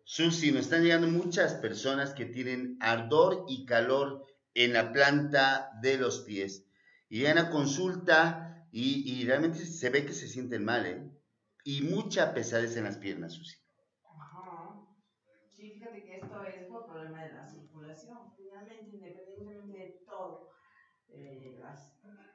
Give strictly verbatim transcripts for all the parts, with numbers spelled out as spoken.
Susi, nos están llegando muchas personas que tienen ardor y calor en la planta de los pies. Y llegan a consulta y, y realmente se ve que se sienten mal, ¿eh? Y mucha pesadez en las piernas, Susi. Ajá. Sí, fíjate que esto es por problema de la circulación. Finalmente, independientemente de todo, eh, las,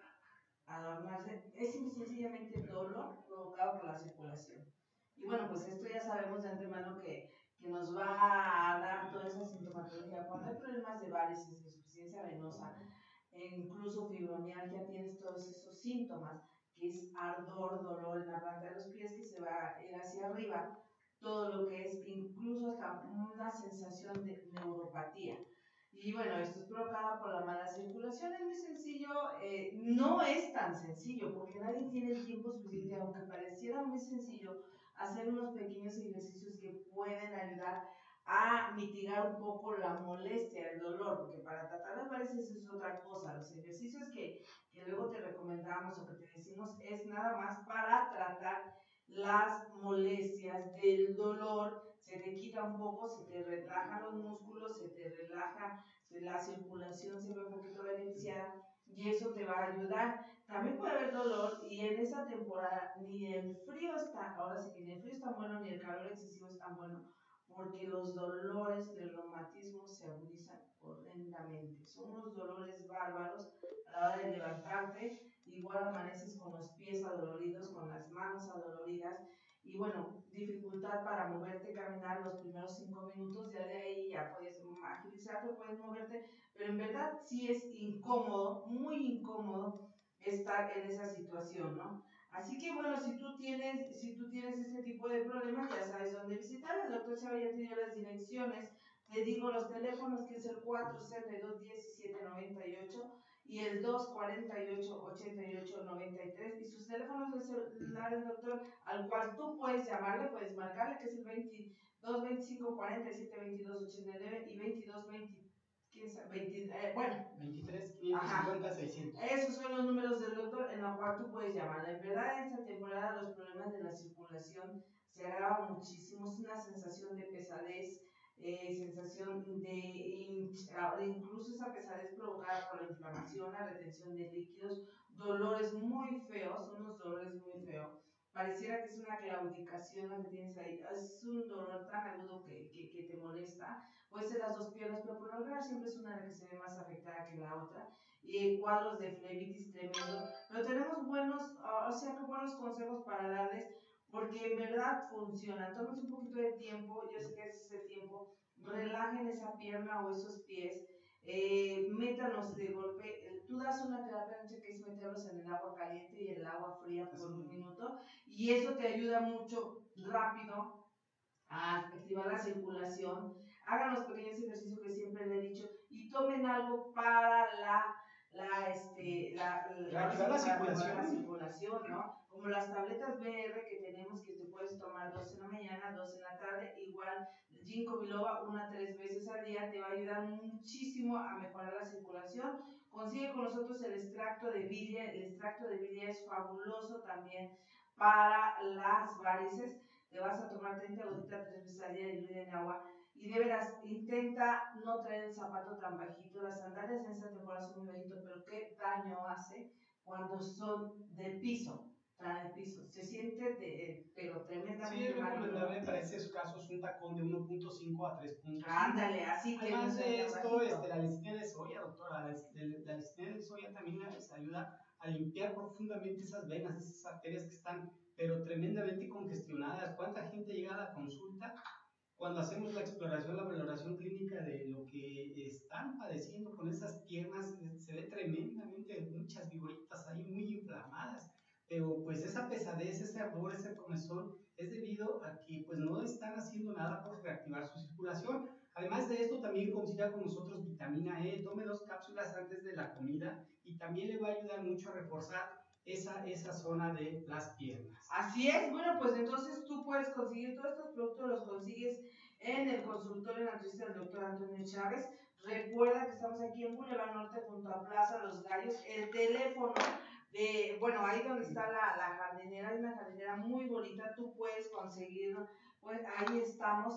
además de- es simple y sencillamente dolor provocado por la circulación. Y bueno, pues esto ya sabemos de antemano que, que nos va a dar toda esa sintomatología. Cuando hay problemas de varices, de insuficiencia venosa, e incluso fibromialgia, tienes todos esos síntomas, que es ardor, dolor en la planta de los pies que se va a ir hacia arriba, todo lo que es incluso hasta una sensación de neuropatía. Y bueno, esto es provocado por la mala circulación, es muy sencillo, eh, no es tan sencillo, porque nadie tiene el tiempo suficiente, aunque pareciera muy sencillo, hacer unos pequeños ejercicios que pueden ayudar a mitigar un poco la molestia, el dolor, porque para tratar las varices es otra cosa. Los ejercicios que, que luego te recomendamos o que te decimos es nada más para tratar las molestias del dolor, se te quita un poco, se te relajan los músculos, se te relaja, la circulación se ve un poquito beneficiada y eso te va a ayudar. También puede haber dolor y en esa temporada ni el frío está, ahora sí que ni el frío es tan bueno ni el calor excesivo es tan bueno, porque los dolores del reumatismo se agudizan horrendamente. Son unos dolores bárbaros a la hora de levantarte, igual amaneces con los pies adoloridos, con las manos adoloridas, y bueno, dificultad para moverte, caminar los primeros cinco minutos, ya de ahí ya puedes agilizarte, puedes moverte, pero en verdad sí es incómodo, muy incómodo estar en esa situación, ¿no? Así que bueno, si tú tienes, si tú tienes este tipo de problemas, ya sabes dónde visitar. El doctor Chava ya te dio las direcciones. Te digo los teléfonos, que es el cuatro sesenta y dos diecisiete noventa y ocho y el dos cuarenta y ocho ochenta y ocho noventa y tres. Y sus teléfonos de celular del doctor, al cual tú puedes llamarle, puedes marcarle, que es el veintidós veinticinco cuarenta y siete veintidós ochenta y nueve y veintidós veinte. ¿Quién sabe? veinte, eh, bueno, veintitrés quinientos cincuenta seiscientos. Esos son los números del doctor en los cuales tú puedes llamar. En verdad, en esta temporada los problemas de la circulación se agravan muchísimo. Es una sensación de pesadez, eh, sensación de incluso esa pesadez provocada por la inflamación, la retención de líquidos, dolores muy feos, unos dolores muy feos. Pareciera que es una claudicación lo que tienes ahí. Es un dolor tan agudo que, que, que te molesta. Puede ser las dos piernas, pero por lo general siempre es una la que se ve más afectada que la otra, y cuadros de flebitis tremendo, pero tenemos buenos, o sea, que buenos consejos para darles, porque en verdad funcionan. Tómense un poquito de tiempo, yo sé que ese es el tiempo, relajen esa pierna o esos pies, eh, métanos de golpe. Tú das una terapia noche que es meterlos en el agua caliente y el agua fría por un minuto, y eso te ayuda mucho, rápido, a activar la circulación. Hagan los pequeños ejercicios que siempre les he dicho y tomen algo para la, la, este, la, la, Reactivar la para mejorar la circulación. circulación, ¿no? Como las tabletas B R que tenemos, que te puedes tomar dos en la mañana, dos en la tarde, igual ginkgo biloba una tres veces al día, te va a ayudar muchísimo a mejorar la circulación. Consigue con nosotros el extracto de vilia, el extracto de vilia es fabuloso también para las varices. Te vas a tomar treinta gotitas tres veces al día diluida en agua, y de veras intenta no traer el zapato tan bajito. Las sandalias en esta temporada son muy bajitos, pero qué daño hace cuando son de piso, traen piso, se siente de, pero Sí, es tremendamente mal, recomendable ¿no? para esos casos un tacón de uno punto cinco a tres punto cinco. Ándale, así que no Además sea de tan esto, este, bajito. la lecitina de soya, doctora, la, la lecitina de soya también les ayuda a limpiar profundamente esas venas, esas arterias que están pero tremendamente congestionadas. ¿Cuánta gente llega a la consulta cuando hacemos la exploración, la valoración clínica de lo que están padeciendo con esas piernas? Se ve tremendamente muchas vigoritas ahí muy inflamadas, pero pues esa pesadez, ese ardor, ese comezón es debido a que pues no están haciendo nada por reactivar su circulación. Además de esto, también consiga con nosotros vitamina E, tome dos cápsulas antes de la comida y también le va a ayudar mucho a reforzar esa, esa zona de las piernas. Así es. Bueno, pues entonces tú puedes conseguir todos estos productos, los consigues en el consultorio naturista del doctor Antonio Chávez. Recuerda que estamos aquí en Boulevard Norte junto a Plaza Los Gallos. El teléfono de, bueno, ahí donde está la, la jardinera, hay una jardinera muy bonita, tú puedes conseguirlo, pues ahí estamos.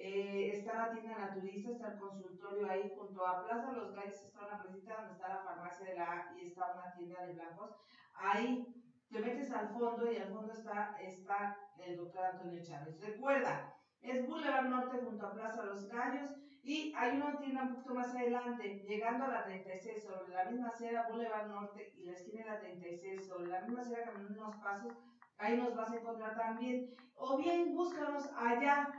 Eh, está la tienda naturista, está el consultorio ahí junto a Plaza Los Gallos, está una placita donde está la farmacia de la A y está una tienda de blancos. Ahí te metes al fondo y al fondo está, está el doctor Antonio Chávez. Recuerda, es Boulevard Norte junto a Plaza Los Gallos y hay una tienda un poquito más adelante, llegando a la treinta y seis sobre la misma acera, Boulevard Norte y la esquina de la treinta y seis sobre la misma acera, caminando unos pasos, ahí nos vas a encontrar también. O bien búscanos allá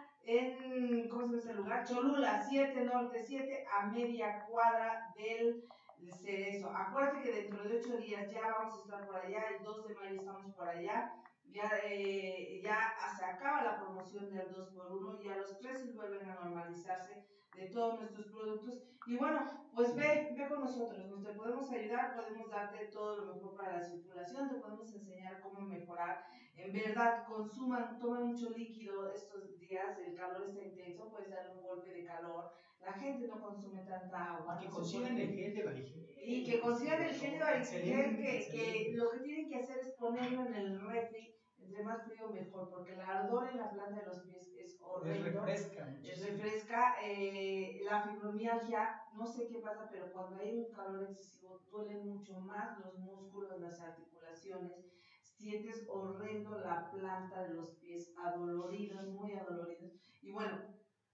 en, ¿cómo se llama ese lugar? Cholula, siete Norte, siete a media cuadra del Cerezo. Acuérdate que dentro de ocho días ya vamos a estar por allá, el dos de mayo estamos por allá. Ya, eh, ya se acaba la promoción del dos por uno, ya los precios vuelven a normalizarse de todos nuestros productos. Y bueno, pues ve, ve con nosotros, nos te podemos ayudar, podemos darte todo lo mejor para la circulación, te podemos enseñar cómo mejorar. En verdad, consuman, tomen mucho líquido estos días, el calor está intenso, puedes darle un golpe de calor, la gente no consume tanta agua. Que no consigan el gel de varigel. Y que consigan el gel de varigel, que, que lo que tienen que hacer es ponerlo en el refri. Entre más frío mejor, porque el ardor en la planta de los pies es horrendo. Es refresca. Es refresca. Eh, la fibromialgia, no sé qué pasa, pero cuando hay un calor excesivo, duelen mucho más los músculos, las articulaciones. Sientes horrendo la planta de los pies, adoloridos, muy adoloridos. Y bueno,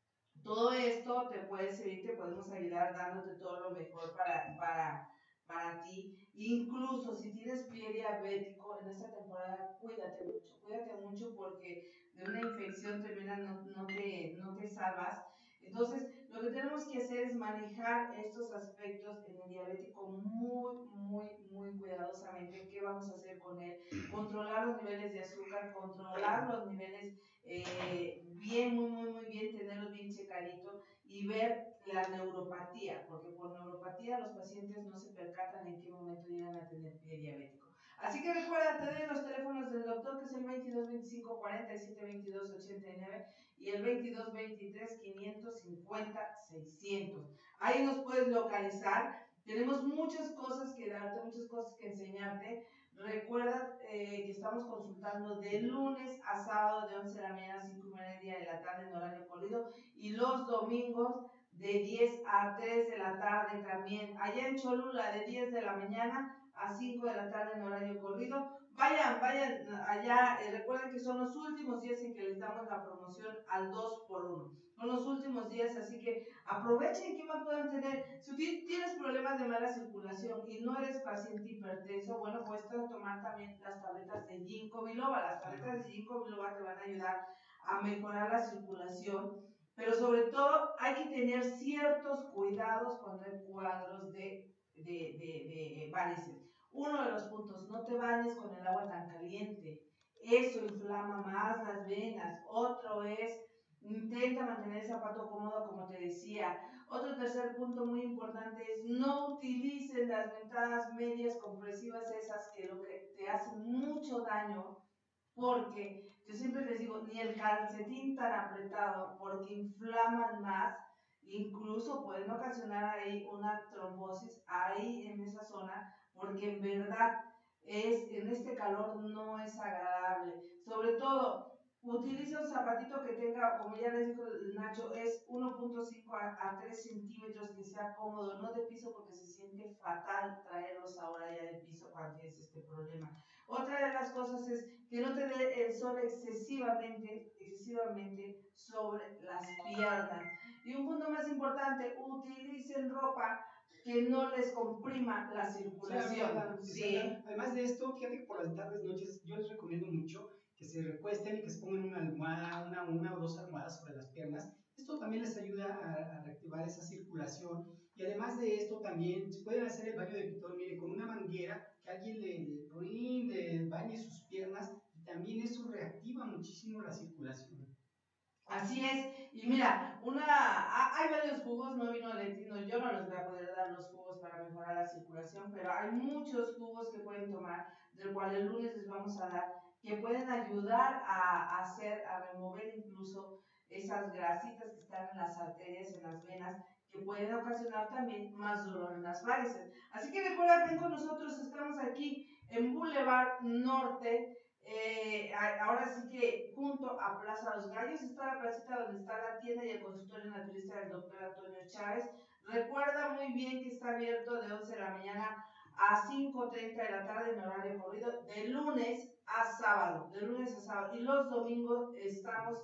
todo esto te puede servir, te podemos ayudar dándote todo lo mejor para, para, para ti. Incluso si tienes pie diabético en esta temporada, cuídate mucho, cuídate mucho porque de una infección tremenda no, no, te, no te salvas. Entonces, lo que tenemos que hacer es manejar estos aspectos en el diabético muy, muy, muy cuidadosamente. ¿Qué vamos a hacer con él? Controlar los niveles de azúcar, controlar los niveles eh, bien, muy, muy, muy bien, tenerlos bien checaditos y ver la neuropatía, porque por neuropatía los pacientes no se percatan en qué momento llegan a tener pie diabético. Así que recuerda, te doy los teléfonos del doctor, que es el veintidós veinticinco cuarenta y siete veintidós ochenta y nueve y el veintidós veintitrés quinientos cincuenta seiscientos. Ahí nos puedes localizar. Tenemos muchas cosas que darte, muchas cosas que enseñarte. Recuerda eh, que estamos consultando de lunes a sábado de once de la mañana a cinco y media de la tarde en horario corrido y los domingos de diez a tres de la tarde también. Allá en Cholula de diez de la mañana a cinco de la tarde en horario corrido. Vayan, vayan allá, eh, recuerden que son los últimos días en que les damos la promoción al dos por uno. Son los últimos días, así que aprovechen que más puedan tener. Si tienes problemas de mala circulación y no eres paciente hipertenso, bueno, puedes tomar también las tabletas de ginkgo biloba. Las tabletas de ginkgo biloba te van a ayudar a mejorar la circulación, pero sobre todo hay que tener ciertos cuidados cuando hay cuadros de, de, de, de varices. Uno de los puntos, no te bañes con el agua tan caliente, eso inflama más las venas. Otro es, intenta mantener el zapato cómodo, como te decía. Otro tercer punto muy importante es no utilicen las ventanas medias compresivas, esas que lo que te hacen mucho daño, porque yo siempre les digo, ni el calcetín tan apretado, porque inflaman más, incluso pueden ocasionar ahí una trombosis ahí en esa zona, porque en verdad es, en este calor no es agradable. Sobre todo, utiliza un zapatito que tenga, como ya les dijo Nacho, es uno punto cinco a tres centímetros, que sea cómodo, no de piso, porque se siente fatal traerlos ahora ya de piso cuando tienes este problema. Otra de las cosas es que no te dé el sol excesivamente, excesivamente sobre las piernas. Y un punto más importante, utilicen ropa que no les comprima la circulación. Sí, sí. Además de esto, fíjate que por las tardes, noches, yo les recomiendo mucho que se recuesten y que se pongan una almohada, una, una o dos almohadas sobre las piernas. Esto también les ayuda a, a reactivar esa circulación. Y además de esto, también se pueden hacer el baño de pitón, mire, con una manguera, que alguien le, le, le bañe sus piernas, y también eso reactiva muchísimo la circulación. Así es, y mira, una, hay varios jugos, no vino Leti, no, yo no les voy a poder dar los jugos para mejorar la circulación, pero hay muchos jugos que pueden tomar, del cual el lunes les vamos a dar, que pueden ayudar a, a hacer, a remover incluso esas grasitas que están en las arterias, en las venas, que pueden ocasionar también más dolor en las varices. Así que recuerda, ven con nosotros, estamos aquí en Boulevard Norte, Eh, ahora sí que junto a Plaza Los Gallos está la placita donde está la tienda y el consultorio naturista del doctor Antonio Chávez. Recuerda muy bien que está abierto de once de la mañana a cinco treinta de la tarde en horario corrido, de lunes a sábado, de lunes a sábado. Y los domingos estamos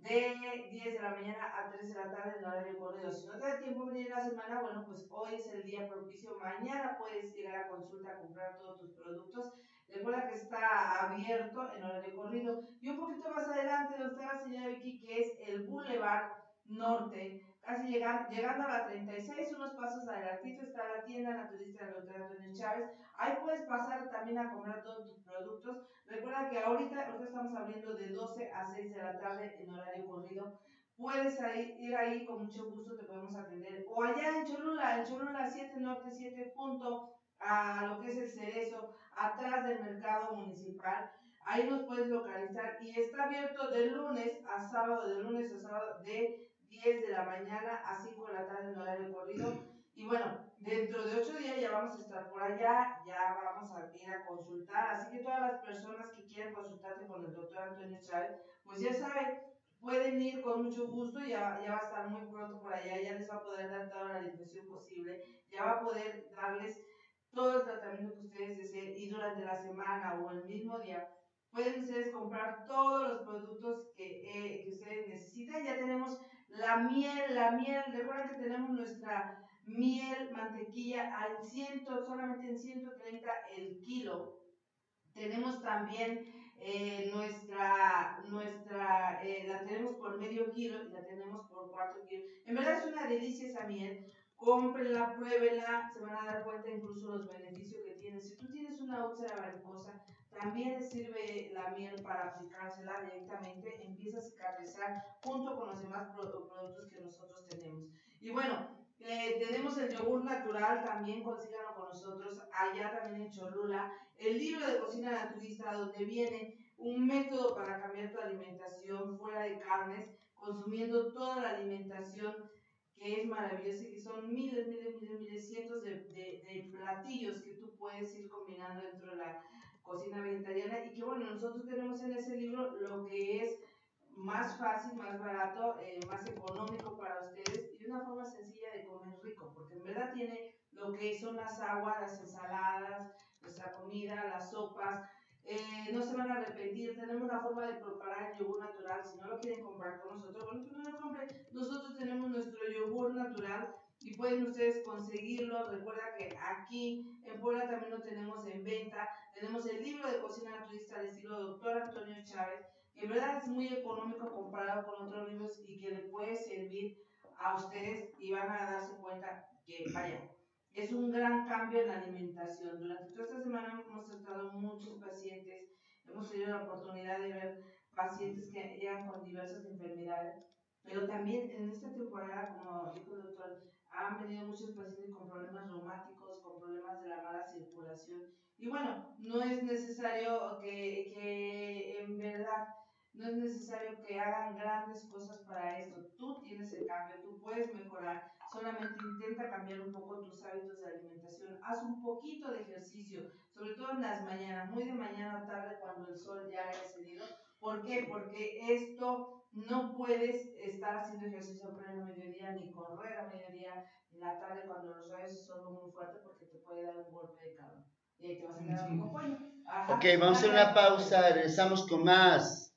de diez de la mañana a tres de la tarde en horario corrido. Si no te da tiempo de venir la semana, bueno, pues hoy es el día propicio. Mañana puedes llegar a consulta a comprar todos tus productos. Recuerda que está abierto en horario corrido. Y un poquito más adelante, donde está la señora Vicky, que es el Boulevard Norte, casi llegando, llegando a la treinta y seis, unos pasos adelantito está la tienda naturista del doctor Antonio Chávez. Ahí puedes pasar también a comprar todos tus productos. Recuerda que ahorita, ahorita estamos abriendo de doce a seis de la tarde en horario corrido. Puedes ahí, ir ahí con mucho gusto, te podemos atender. O allá en Cholula, en Cholula siete Norte siete, junto a lo que es el Cerezo, atrás del mercado municipal. Ahí nos puedes localizar y está abierto de lunes a sábado, de lunes a sábado, de diez de la mañana a cinco de la tarde en horario corrido. Y bueno, dentro de ocho días ya vamos a estar por allá, ya vamos a ir a consultar. Así que todas las personas que quieran consultarte con el doctor Antonio Chávez, pues ya saben, pueden ir con mucho gusto, ya, ya va a estar muy pronto por allá, ya les va a poder dar toda la atención posible, ya va a poder darles todo el tratamiento que ustedes deseen y durante la semana o el mismo día pueden ustedes comprar todos los productos que, eh, que ustedes necesitan. Ya tenemos la miel, la miel, recuerden que tenemos nuestra miel, mantequilla al cien, solamente en ciento treinta el kilo. Tenemos también eh, nuestra, nuestra eh, la tenemos por medio kilo y la tenemos por cuarto kilo. En verdad es una delicia esa miel. Cómprenla, pruébenla, se van a dar cuenta incluso los beneficios que tiene. Si tú tienes una úlcera varicosa, también les sirve la miel para aplicársela directamente, empieza a cicatrizar junto con los demás productos que nosotros tenemos. Y bueno, eh, tenemos el yogur natural, también consíganlo con nosotros, allá también en Cholula. El libro de cocina naturista, donde viene un método para cambiar tu alimentación fuera de carnes, consumiendo toda la alimentación que es maravillosa y que son miles, miles, miles, miles, cientos de, de, de platillos que tú puedes ir combinando dentro de la cocina vegetariana y que bueno, nosotros tenemos en ese libro lo que es más fácil, más barato, eh, más económico para ustedes y una forma sencilla de comer rico, porque en verdad tiene lo que son las aguas, las ensaladas, nuestra comida, las sopas. Eh, no se van a arrepentir, tenemos la forma de preparar el yogur natural. Si no lo quieren comprar con nosotros, bueno, pues no lo compren. Nosotros tenemos nuestro yogur natural y pueden ustedes conseguirlo. Recuerda que aquí en Puebla también lo tenemos en venta. Tenemos el libro de cocina naturista al estilo doctor Antonio Chávez, que en verdad es muy económico comparado con otros libros y que le puede servir a ustedes y van a darse cuenta que, vaya, es un gran cambio en la alimentación. Durante toda esta semana hemos tratado muchos pacientes, hemos tenido la oportunidad de ver pacientes que llegan con diversas enfermedades, pero también en esta temporada, como dijo el doctor, han venido muchos pacientes con problemas reumáticos, con problemas de la mala circulación. Y bueno, no es necesario que, que en verdad, no es necesario que hagan grandes cosas para esto. Tú tienes el cambio, tú puedes mejorar. Solamente intenta cambiar un poco tus hábitos de alimentación. Haz un poquito de ejercicio, sobre todo en las mañanas, muy de mañana o tarde cuando el sol ya haya salido. ¿Por qué? Porque esto no puedes estar haciendo ejercicio a pleno mediodía, ni correr a mediodía, en la tarde cuando los rayos son muy fuertes porque te puede dar un golpe de calor. Y ahí te vas a quedar como pollo. Ajá. Ok, vamos a hacer una pausa, regresamos con más.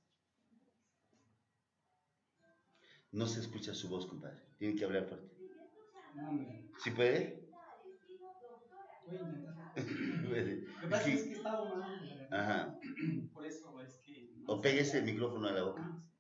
No se escucha su voz, compadre. Tiene que hablar fuerte. ¿Sí puede? Voy a intentar. Puede. Lo que pasa es que he estado mal. Ajá. Por eso es que... O péguese el micrófono a la boca.